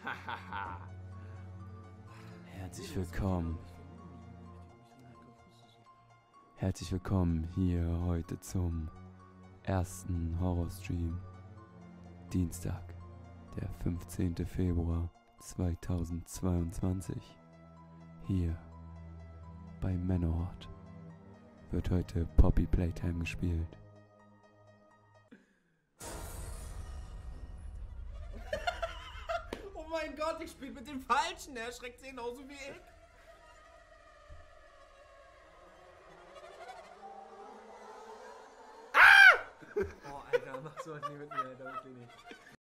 Herzlich willkommen. Herzlich willkommen hier heute zum ersten Horrorstream. Dienstag, der 15. Februar 2022. Hier bei Manowar wird heute Poppy Playtime gespielt. Oh mein Gott, ich spiele mit dem Falschen. Der erschreckt sich genauso wie ich. Oh, Alter, mach sowas nicht mit mir, Alter, wirklich nicht.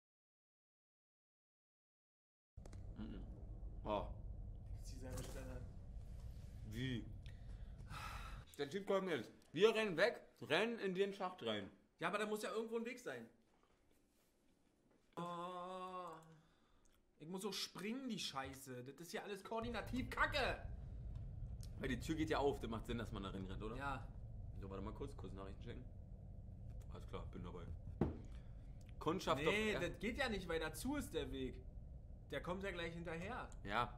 Oh. Das ist dieselbe Stelle. Wie? Der Typ kommt jetzt. Wir rennen weg, rennen in den Schacht rein. Ja, aber da muss ja irgendwo ein Weg sein. Oh. Ich muss so springen, die Scheiße. Das ist ja alles koordinativ Kacke. Weil die Tür geht ja auf, das macht Sinn, dass man da rennt, oder? Ja. So, warte mal kurz Nachrichten checken. Alles klar, bin dabei. Kundschaft Nee, doch. das geht ja nicht, weil dazu ist der Weg. Der kommt ja gleich hinterher. Ja,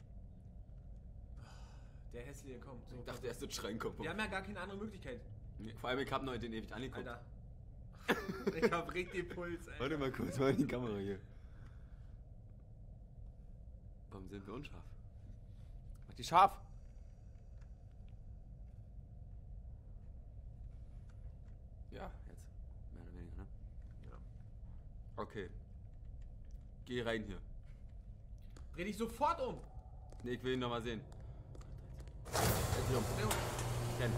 Der hässliche kommt. So, ich dachte erst, das Schreien kommt. wir haben ja gar keine andere Möglichkeit. Nee, vor allem, ich hab noch den ewig angeguckt. Alter. Ich hab richtig Puls, Alter. Warte mal kurz, mal die Kamera hier. Warum sind wir unscharf? Mach die scharf! Ja, jetzt. Mehr oder weniger, ne? Ja. Okay. Geh rein hier. Dreh dich sofort um. Nee, ich will ihn noch mal sehen. Jetzt hier um. Ken.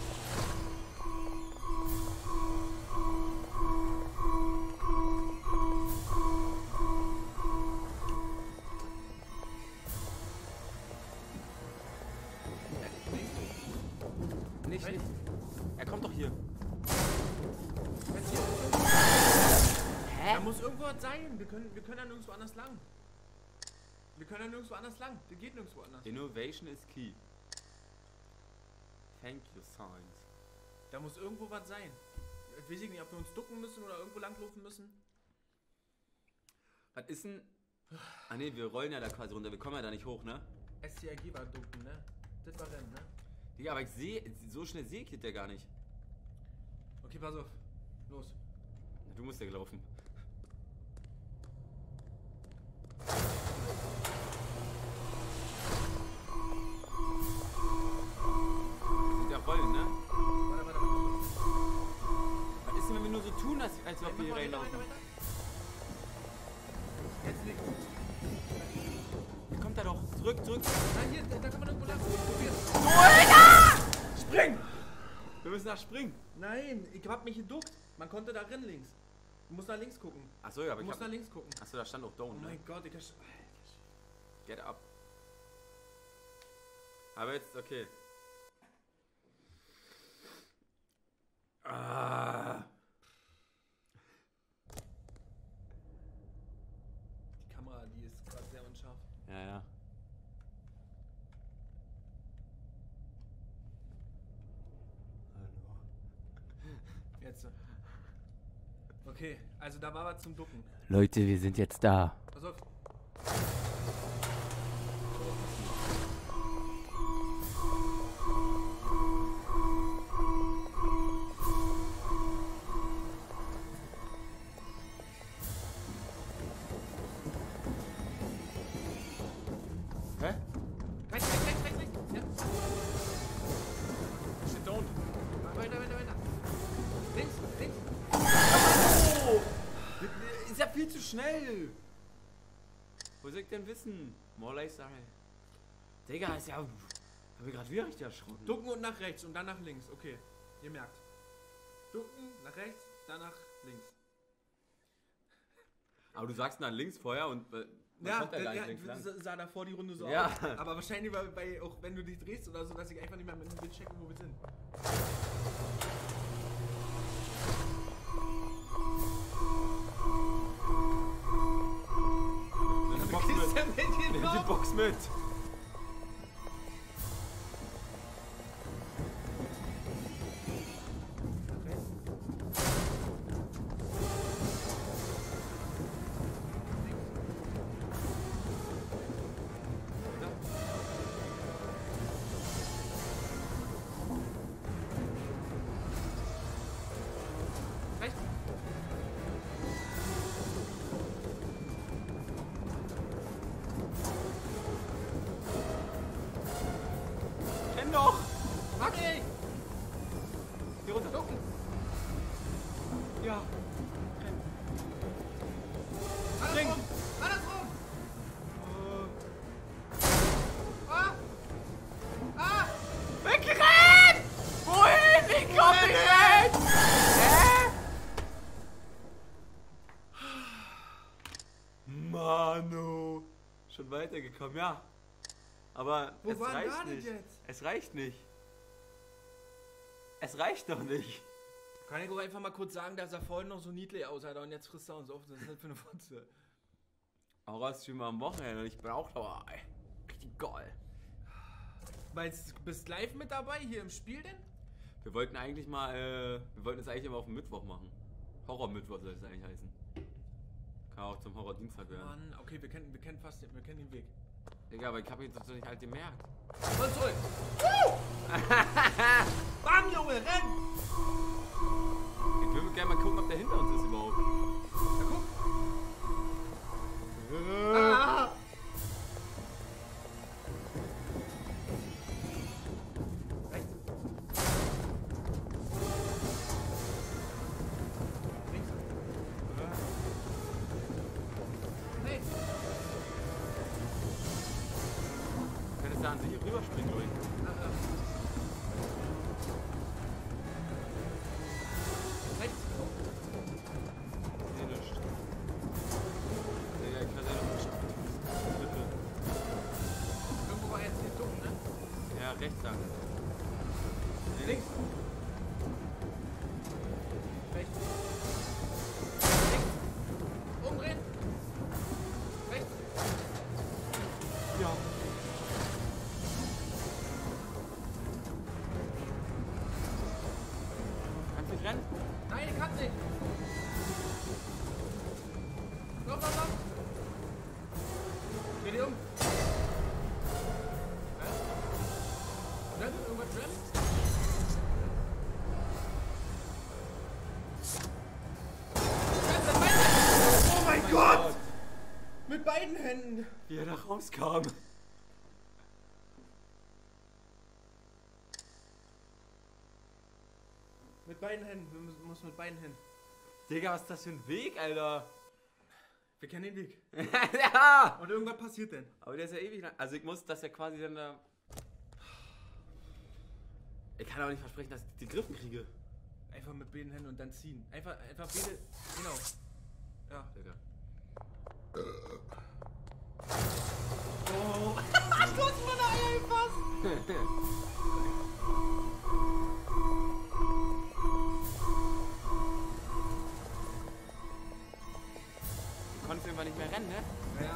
Nicht. Er kommt doch hier. Da muss irgendwo was sein. Wir können ja nirgendwo anders lang. Wir können ja nirgendwo anders lang. Der geht nirgendwo anders. Innovation is key. Thank you, Science. Da muss irgendwo was sein. Ich weiß nicht, ob wir uns ducken müssen oder irgendwo langlaufen müssen. Was ist denn... Ah ne, wir rollen ja da quasi runter. Wir kommen ja da nicht hoch, ne? SCRG war ducken, ne? Das war Rennen, ne? Digga, aber ich sehe... So schnell sehe ich das ja gar nicht. Okay, pass auf. Los. Du musst ja laufen. Sind ja rollen, ne? Warte. Was ist denn, wenn wir nur so tun, als ob wir hier reinlaufen? Jetzt liegt. Kommt da doch. Zurück. Nein, hier, da kann man irgendwo lang. Spring! Wir müssen nach springen. Nein, ich hab mich geduckt. Man konnte da rein links. Du musst nach links gucken. Achso, ja, aber Du ich musst nach hab... links gucken. Achso, da stand auch Oh Down, ne? mein Gott, ich hab... Get up. Aber jetzt, okay. Ah. Die Kamera, die ist gerade sehr unscharf. Ja. Jetzt. Okay, also da war was zum Ducken. Leute, wir sind jetzt da. Pass auf. Hä? Rechts. Ja. Shit, don't. Weiter. Links. Oh! Ist ja viel zu schnell. Wo soll ich denn wissen? Morley, sorry. Digga, ist ja... Hab ich gerade wieder richtig erschrocken. Ducken und nach rechts und dann nach links. Okay, ihr merkt. Ducken, nach rechts, dann nach links. Aber du sagst nach links vorher und... Man kommt ja gar nicht links lang. sah davor die Runde so Ja. aus. Aber wahrscheinlich, auch wenn du dich drehst oder so, dass ich einfach nicht mehr mit dem Bild checken, wo wir sind. Nimm die Box mit. Nimm die Box mit. Mano. Schon weitergekommen, ja. Aber Wo es waren reicht wir denn nicht. jetzt? Es reicht nicht. Es reicht doch nicht. Kann ich auch einfach mal kurz sagen, dass er vorhin noch so niedlich aussah und jetzt frisst er uns auf. Das ist nicht für eine Fotze. Horrorstream am Wochenende und ich brauche aber richtig geil. Meinst du, bist live mit dabei hier im Spiel denn? Wir wollten eigentlich mal, wir wollten es eigentlich immer auf den Mittwoch machen. Horror-Mittwoch soll es eigentlich heißen. Kann auch zum Horror-Dienstag werden. Mann, okay, wir kennen den Weg. Digga, aber ich hab jetzt nicht halt gemerkt. Und zurück. Bam, Junge, renn! Ich würde gerne mal gucken, ob der hinter uns ist überhaupt. Ja, guck. Ah! Rechts. Links. Links. Könntest du an sich rüberspringen, durch. Rechts. Nee, nicht. Digga, ich kann ja noch nicht schaffen. Bitte. Irgendwo war jetzt hier dumm, ne? Ja, rechts lang. Nee, Links. Rechts. Links. Umdrehen. Rechts. Ja. Kannst du nicht rennen? Nein, ich kann nicht. Lauf. Dreh dich um. Was? Rennen? Irgendwas rennen? Oh mein Gott! Mit beiden Händen! Wie er da rauskam. Mit beiden Händen. Wir müssen mit beiden Händen. Digga, was ist das für ein Weg, Alter? Wir kennen den Weg. Ja! Und irgendwas passiert denn? Aber der ist ja ewig lang. Also ich muss das ja quasi dann da... Ich kann aber nicht versprechen, dass ich die Griffen kriege. Einfach mit beiden Händen und dann ziehen. Einfach beide. Genau. Ja. Digga. Oh. Du hast meine Eier gefasst! Du konntest irgendwann nicht mehr rennen, ne? Naja.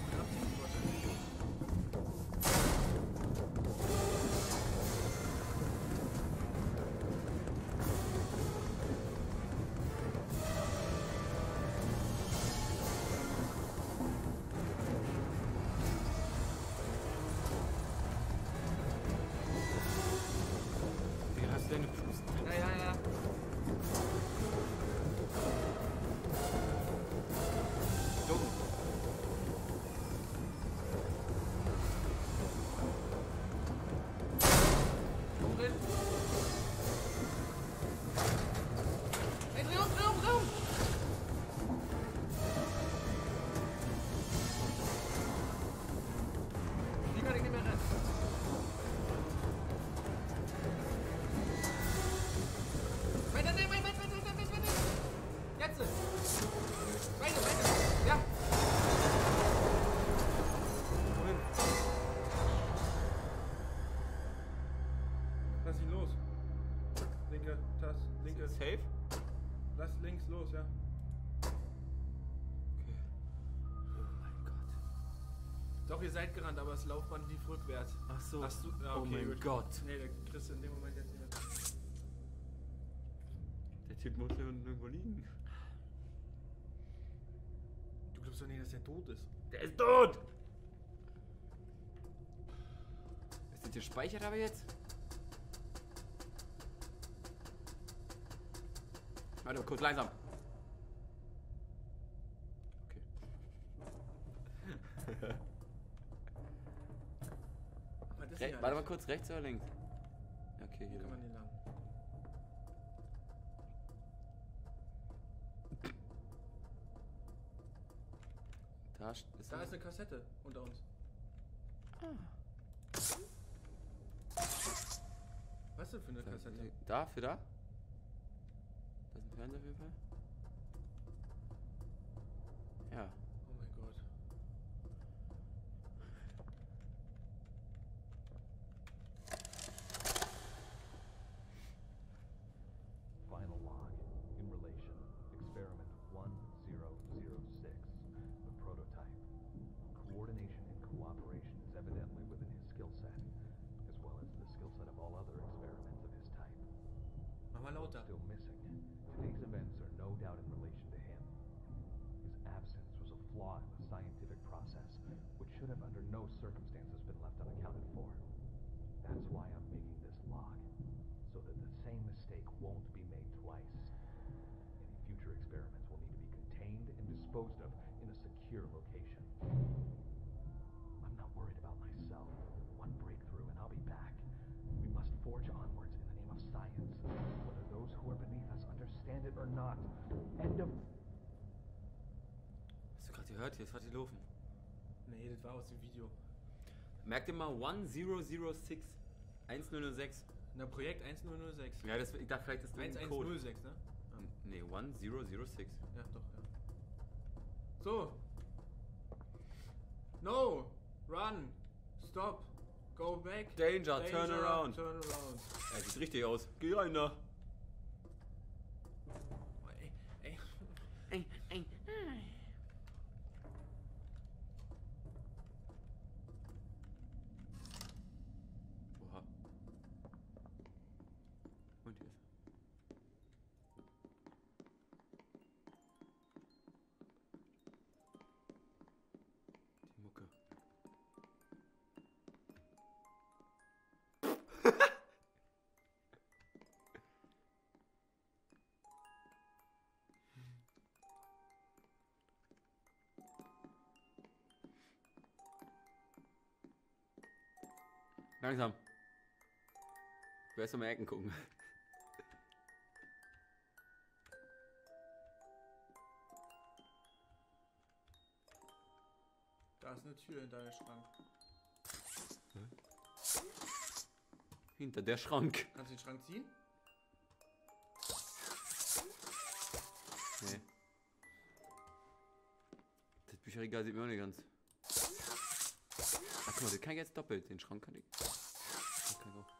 Digga, hast du deine Pusten? Ja. Dumm. Umdrehen. Hey, dreh um! Wie kann ich nicht mehr rennen? Weiter! Jetzt! Weiter! Ja! Wohin? Lass ihn los. Linke Taste, linke. Safe? Lass links los, ja. Okay. Oh mein Gott. Doch, ihr seid gerannt, aber das Laufband lief rückwärts. Ach so. Hast du. Ja, Oh okay, mein gut. Gott. Nee, der kriegst du in dem Moment jetzt nicht mehr. Der Typ muss hier unten irgendwo liegen. Du glaubst doch nicht, dass der tot ist. Der ist tot! Ist das gespeichert aber jetzt? Warte, kurz langsam. Okay. Was ist Warte mal kurz, rechts oder links? Okay, hier. Kann man nicht lang. Da ist Da ist eine Kassette unter uns. Was denn für eine Kassette? Da, für da? Das ist ein Fernseher auf jeden Fall. Ja. Oh mein Gott. circumstances been left unaccounted for. That's why I'm making this log, so that the same mistake won't be made twice. Any future experiments will need to be contained and disposed of in a secure location. I'm not worried about myself. One breakthrough and I'll be back. We must forge onwards in the name of science, whether those who are beneath us understand it or not. End of... Hast du gerade gehört? Hier ist was gelaufen. Nee, das war aus dem Video. Merk dir mal 1006. 1006. Na, Projekt 1006. Ja, das, ich dachte, vielleicht ist das ein Code. 1106, ne? Nee, 1006. Ja, doch, ja. So. No! Run! Stop! Go back! Danger, turn around. Turn around. Ja, sieht richtig aus. Geh rein da. Oh, ey. Oha. Und hier ist die Mucke. Langsam. Ich will erst mal Ecken gucken. Da ist eine Tür hinter dem Schrank. Hinter der Schrank. Kannst du den Schrank ziehen? Nee. Das Bücherregal sieht mir auch nicht ganz. Ach guck mal, das kann ich jetzt doppelt. Den Schrank kann ich. Das kann ich auch.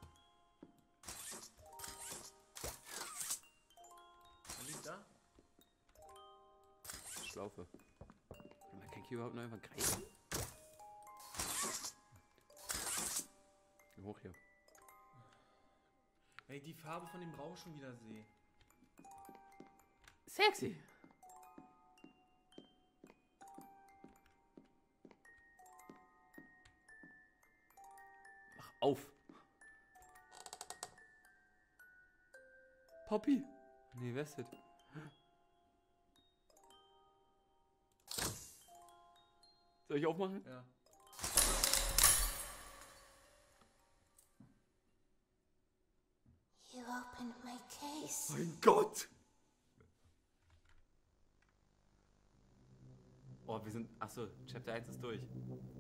Was liegt da? Schlaufe. Man kann hier überhaupt noch einfach greifen. Hoch hier. Wenn ich die Farbe von dem Raum schon wieder sehe. Sexy! Mach auf! Poppy! Nee, wer ist das? Soll ich aufmachen? Ja. You opened my case. Mein Gott! Oh, wir sind... Achso, Chapter 1 ist durch.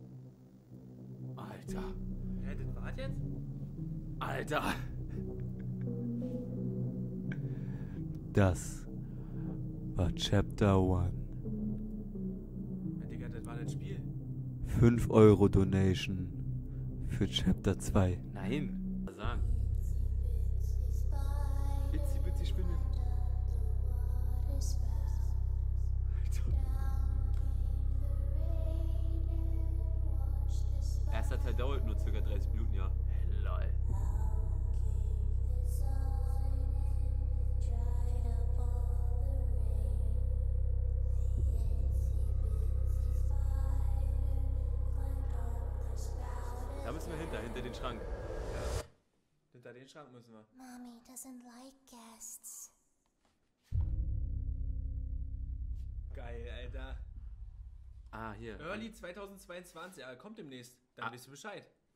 Alter. Hä, das war's jetzt? Alter! Das war Chapter 1. Ja, Digga, das war das Spiel. 5 Euro Donation für Chapter 2. Nein! Was sagen? Itzy Bitsy Spinne. Erster Teil dauert nur ca. 30 Minuten, ja. Lol. Da müssen wir hinter den Schrank. Ja. Hinter den Schrank müssen wir. Mommy doesn't like guests. Geil, Alter. Ah, hier. Early 2022, kommt demnächst. Dann Ah. weißt du Bescheid.